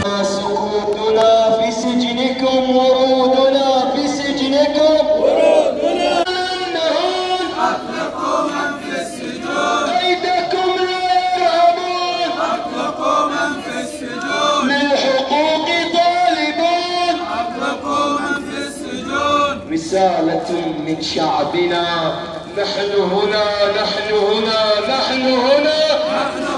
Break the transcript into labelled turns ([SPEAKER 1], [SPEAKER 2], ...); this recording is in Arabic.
[SPEAKER 1] سكوتنا في سجنكم، ورودنا في سجنكم، ورودنا
[SPEAKER 2] أطلقوا من في السجون،
[SPEAKER 1] أيدكم لا يرهبون،
[SPEAKER 2] أطلقوا من في السجون،
[SPEAKER 1] للحقوق طالبون،
[SPEAKER 2] أطلقوا من في السجون.
[SPEAKER 1] رسالة من شعبنا، نحن هنا، نحن هنا، نحن هنا.